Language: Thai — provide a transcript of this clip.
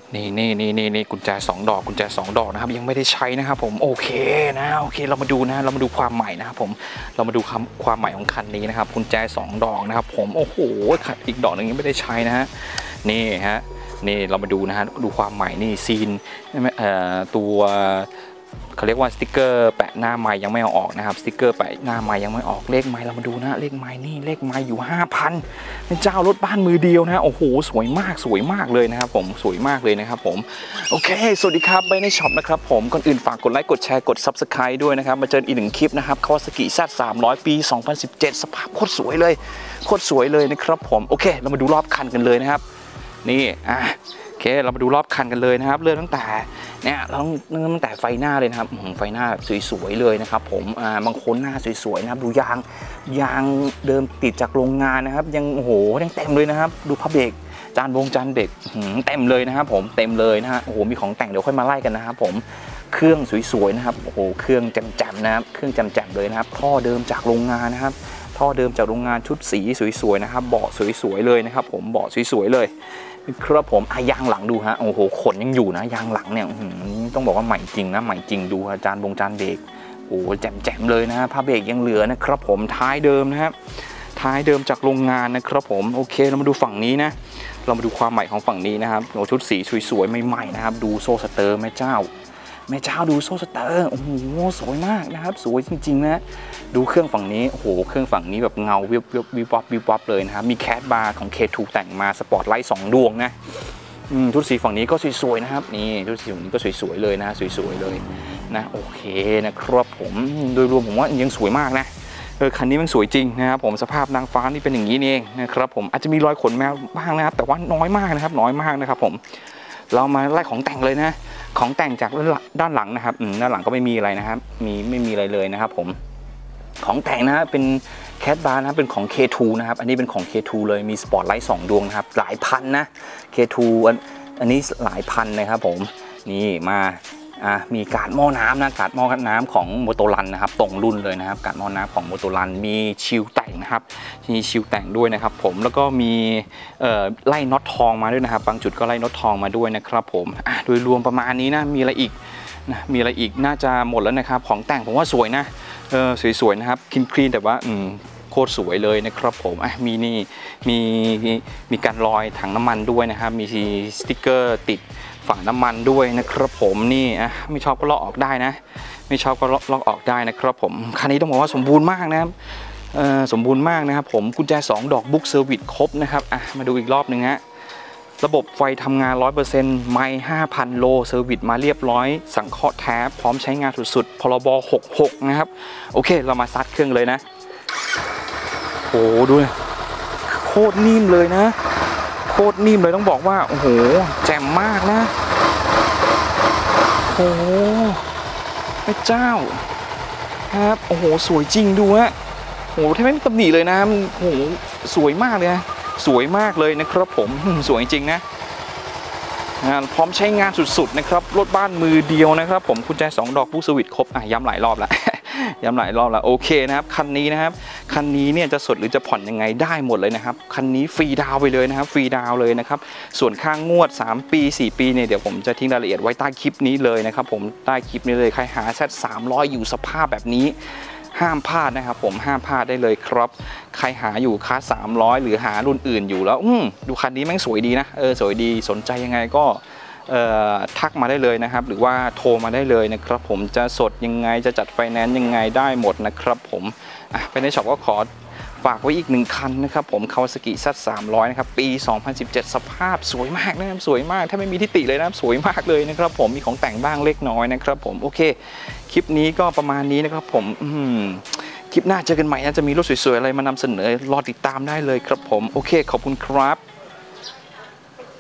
นี่กุญแจ2 ดอกนะครับยังไม่ได้ใช้นะครับผมโอเคนะโอเคเรามาดูความใหม่นะครับผมเรามาดูความใหม่ของคันนี้นะครับกุญแจ2 ดอกนะครับผมโอ้โหอีกดอกนึงยังไม่ได้ใช้นะฮะนี่ฮะนี่เรามาดูนะฮะดูความใหม่นี่ซีนตัวเขาเรียกว่าสติ๊กเกอร์แปะหน้าไม้ยังไม่เอาออกนะครับสติ๊กเกอร์แปะหน้าไม้ยังไม่ออกเลขไม้เรามาดูนะเลขไม้นี่เลขไม้อยู่ 5,000เป็นเจ้ารถบ้านมือเดียวนะโอ้โหสวยมากเลยนะครับผมสวยมากเลยนะครับผมโอเคสวัสดีครับไปในช็อปนะครับผมก่อนอื่นฝากกดไลค์กดแชร์กด Subscribe ด้วยนะครับมาเจออีก1คลิปนะครับ Kawasaki Z300 ปี 2017 สภาพโคตรสวยเลยนะครับผมโอเคเรามาดูรอบคันกันเลยนะครับนี่โอเคเรามาดูรอบคันกันเลยนะครับเริ่มตั้งแต่เนี่ยเราตั้งแต่ไฟหน้าเลยนะครับไฟหน้าสวยๆเลยนะครับผมบางคนหน้าสวยๆนะครับดูยางเดิมติดจากโรงงานนะครับยังโอ้โหยังเต็มเลยนะครับดูผ้าเบรกจานเบรกเต็มเลยนะครับผมเต็มเลยนะฮะโอ้โหมีของแต่งเดี๋ยวค่อยมาไล่กันนะครับผมเครื่องสวยๆนะครับโอ้โหเครื่องแจ่มๆนะครับเครื่องแจ่มๆเลยนะครับท่อเดิมจากโรงงานนะครับท่อเดิมจากโรงงานชุดสีสวยๆนะครับเบาะสวยๆเลยนะครับผมเบาะสวยๆเลยครับผมยางหลังดูฮะโอ้โหขนยังอยู่นะยางหลังเนี่ยต้องบอกว่าใหม่จริงนะใหม่จริงดูจานเบรกโอ้แจ่มเลยนะผ้าเบรกยังเหลือนะครับผมท้ายเดิมนะครับท้ายเดิมจากโรงงานนะครับผมโอเคเรามาดูฝั่งนี้นะเรามาดูความใหม่ของฝั่งนี้นะครับโอ้ชุดสีสวยๆใหม่ๆนะครับดูโซ่สเตอร์แม่เจ้าดูโซ่สเตอร์โอ้โหสวยมากนะครับสวยจริงๆนะดูเครื่องฝั่งนี้โอ้โหเครื่องฝั่งนี้แบบเงาวิบวับเลยนะครับมีแคสบาร์ของ K2 แต่งมาสปอตไลท์2 ดวงนะชุดสีฝั่งนี้ก็สวยๆนะครับนี่ชุดสีฝั่งนี้ก็สวยๆเลยนะสวยๆเลยนะโอเคนะครับผมโดยรวมผมว่ายังสวยมากนะคันนี้มันสวยจริงนะครับผมสภาพนางฟ้านี่เป็นอย่างนี้เองนะครับผมอาจจะมีรอยขนแมวบ้างนะครับแต่ว่าน้อยมากนะครับผมเรามาไล่ของแต่งเลยนะของแต่งจากด้านหลังนะครับด้านหลังก็ไม่มีอะไรนะครับไม่มีอะไรเลยนะครับผมของแต่งนะเป็นแคสบาร์นะเป็นของ K2 นะครับอันนี้เป็นของ K2 เลยมีสปอตไลท์2 ดวงนะครับหลายพันนะ K2 อันนี้หลายพันนะครับผมนี่มามีการหม้อน้ำนะการหม้อน้ำของโมโตรันนะครับตรงรุ่นเลยนะครับการหม้อน้ำของโมโตรันมีชิลแต่งนะครับมีชิลแต่งด้วยนะครับผมแล้วก็มีไล่น็อตทองมาด้วยนะครับบางจุดก็ไล่น็อตทองมาด้วยนะครับผมโดยรวมประมาณนี้นะมีอะไรอีกน่าจะหมดแล้วนะครับของแต่งผมว่าสวยนะสวยๆนะครับคลีนแต่ว่าโคตรสวยเลยนะครับผมมีนี่มีการลอยถังน้ำมันด้วยนะครับมีสติ๊กเกอร์ติดฝาน้ำมันด้วยนะครับผมนี่ไม่ชอบก็ลอกออกได้นะไม่ชอบก็ลอกออกได้นะครับผมคันนี้ต้องบอกว่าสมบูรณ์มากนะครับสมบูรณ์มากนะครับผมกุญแจ2 ดอกบุ๊กเซอร์วิสครบนะครับมาดูอีกรอบหนึ่งฮะระบบไฟทำงาน 100% ไมล์ 5,000 โลเซอร์วิสมาเรียบร้อยสังเคราะห์แท้พร้อมใช้งานสุดๆพรบ66นะครับโอเคเรามาซัดเครื่องเลยนะโอ้ดูโคตรนิ่มเลยนะโคตรนิ่มเลยต้องบอกว่าโอ้โหแจ่มมากนะโอ้โหพระเจ้าครับโอ้โหสวยจริงดูฮะโอ้โหแทบไม่มีตำหนิเลยนะโอ้โหสวยมากเลยนะสวยมากเลยนะครับผมสวยจริงนะพร้อมใช้งานสุดๆนะครับรถบ้านมือเดียวนะครับผมกุญแจ2 ดอกบุ๊กเซอร์วิสครบย้ำหลายรอบแล้วโอเคนะครับคันนี้เนี่ยจะสดหรือจะผ่อนยังไงได้หมดเลยนะครับคันนี้ฟรีดาวไปเลยนะครับฟรีดาวเลยนะครับส่วนค่างวด3 ปี 4 ปีเนี่ยเดี๋ยวผมจะทิ้งรายละเอียดไว้ใต้คลิปนี้เลยนะครับผมใต้คลิปนี้เลยใครหาZ300อยู่สภาพแบบนี้ห้ามพลาดนะครับผมห้ามพลาดได้เลยครับใครหาอยู่คลาส300หรือหารุ่นอื่นอยู่แล้วดูคันนี้แม่งสวยดีนะสวยดีสนใจยังไงก็ทักมาได้เลยนะครับหรือว่าโทรมาได้เลยนะครับผมจะสดยังไงจะจัดไฟแนนซ์ยังไงได้หมดนะครับผมไปในช็อปก็ขอฝากไว้อีก1 คันนะครับผม Kawasaki Z300 นะครับปี 2017 สภาพสวยมากนะครับสวยมากถ้าไม่มีทิฏฐิเลยนะสวยมากเลยนะครับผมมีของแต่งบ้างเล็กน้อยนะครับผมโอเคคลิปนี้ก็ประมาณนี้นะครับผมคลิปหน้าเจอกันใหม่นะจะมีรถสวยๆอะไรมานำเสนอรอติดตามได้เลยครับผมโอเคขอบคุณครับ